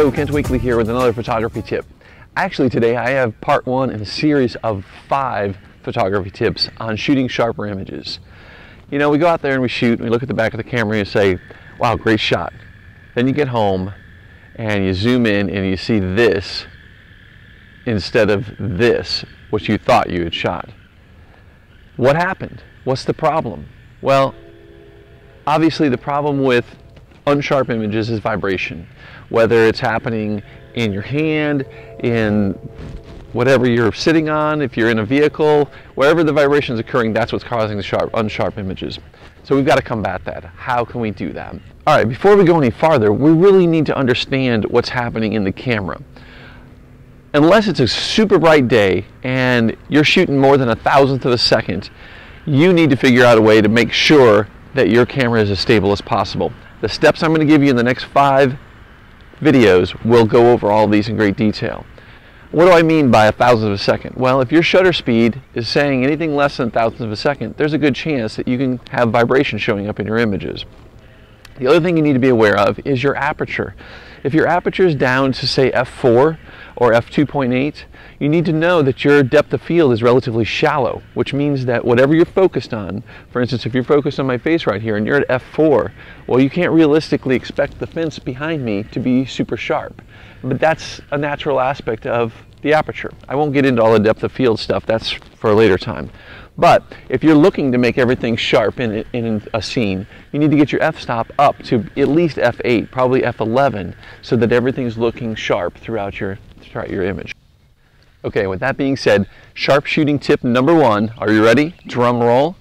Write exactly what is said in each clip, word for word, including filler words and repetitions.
Hello, Kent Weakley here with another photography tip. Actually today I have part one in a series of five photography tips on shooting sharper images. You know, we go out there and we shoot and we look at the back of the camera and you say, wow, great shot. Then you get home and you zoom in and you see this instead of this, which you thought you had shot. What happened? What's the problem? Well, obviously the problem with unsharp images is vibration. Whether it's happening in your hand, in whatever you're sitting on, if you're in a vehicle, wherever the vibration is occurring, that's what's causing the sharp, unsharp images. So we've got to combat that. How can we do that? All right, before we go any farther, we really need to understand what's happening in the camera. Unless it's a super bright day and you're shooting more than a thousandth of a second, you need to figure out a way to make sure that your camera is as stable as possible. The steps I'm going to give you in the next five videos will go over all of these in great detail. What do I mean by a thousandth of a second? Well, if your shutter speed is saying anything less than a thousandth of a second, there's a good chance that you can have vibration showing up in your images. The other thing you need to be aware of is your aperture. If your aperture is down to say f four or f two point eight, you need to know that your depth of field is relatively shallow, which means that whatever you're focused on, for instance, if you're focused on my face right here and you're at f four, well, you can't realistically expect the fence behind me to be super sharp. But that's a natural aspect of the aperture. I won't get into all the depth of field stuff, that's for a later time. But if you're looking to make everything sharp in, in a scene, you need to get your f-stop up to at least f eight, probably f eleven, so that everything's looking sharp throughout your, throughout your image. Okay, with that being said, sharp shooting tip number one, are you ready? Drum roll.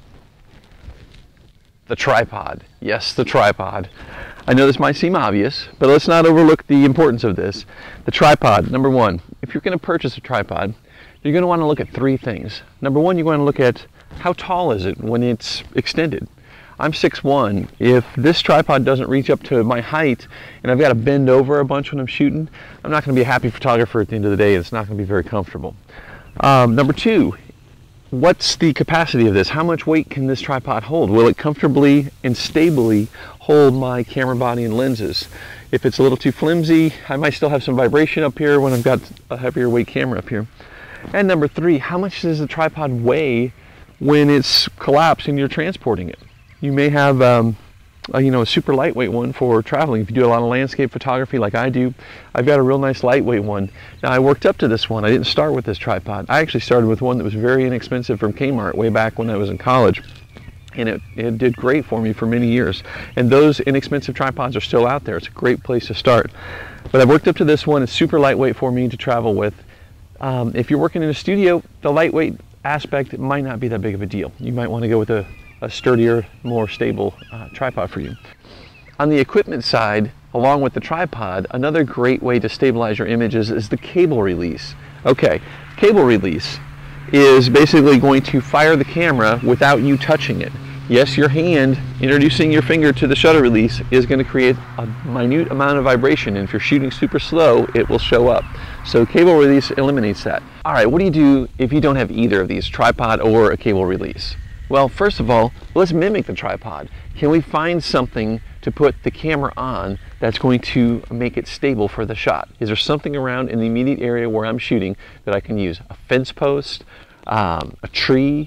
The tripod. Yes, the tripod. I know this might seem obvious, but let's not overlook the importance of this. The tripod, number one, if you're going to purchase a tripod, you're going to want to look at three things. Number one, you want to look at how tall is it when it's extended. I'm six one. If this tripod doesn't reach up to my height and I've got to bend over a bunch when I'm shooting, I'm not going to be a happy photographer at the end of the day. It's not going to be very comfortable. Um, number two, what's the capacity of this? How much weight can this tripod hold? Will it comfortably and stably hold my camera body and lenses? If it's a little too flimsy, I might still have some vibration up here when I've got a heavier weight camera up here. And number three, how much does the tripod weigh when it's collapsed and you're transporting it? You may have um, a, you know, a super lightweight one for traveling. If you do a lot of landscape photography like I do, I've got a real nice lightweight one. Now I worked up to this one. I didn't start with this tripod. I actually started with one that was very inexpensive from Kmart way back when I was in college. And it, it did great for me for many years. And those inexpensive tripods are still out there. It's a great place to start. But I've worked up to this one. It's super lightweight for me to travel with. Um, if you're working in a studio, the lightweight aspect might not be that big of a deal. You might want to go with a, a sturdier, more stable uh, tripod for you. On the equipment side, along with the tripod, another great way to stabilize your images is the cable release. Okay, cable release is basically going to fire the camera without you touching it. Yes, your hand introducing your finger to the shutter release is going to create a minute amount of vibration, and if you're shooting super slow, it will show up. So cable release eliminates that. All right, what do you do if you don't have either of these, tripod or a cable release? Well, first of all, let's mimic the tripod. Can we find something to put the camera on that's going to make it stable for the shot? Is there something around in the immediate area where I'm shooting that I can use? A fence post, um, a tree?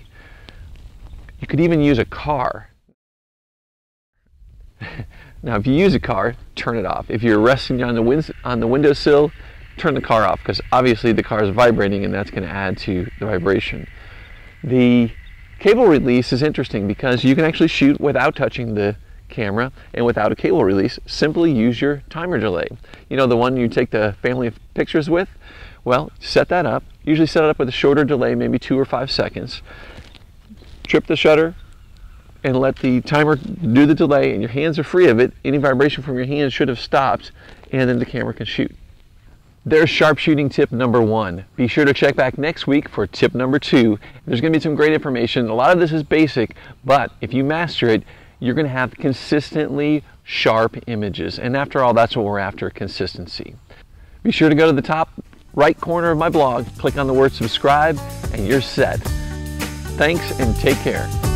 You could even use a car. Now, if you use a car, turn it off. If you're resting on the, wind, on the windowsill, turn the car off, because obviously the car is vibrating and that's going to add to the vibration. The cable release is interesting because you can actually shoot without touching the camera and without a cable release. Simply use your timer delay. You know, the one you take the family of pictures with? Well, set that up. Usually set it up with a shorter delay, maybe two or five seconds. Trip the shutter and let the timer do the delay, and your hands are free of it. Any vibration from your hands should have stopped, and then the camera can shoot. There's sharpshooting tip number one. Be sure to check back next week for tip number two. There's going to be some great information. A lot of this is basic, but if you master it, you're going to have consistently sharp images. And after all, that's what we're after, consistency. Be sure to go to the top right corner of my blog, click on the word subscribe, and you're set. Thanks and take care.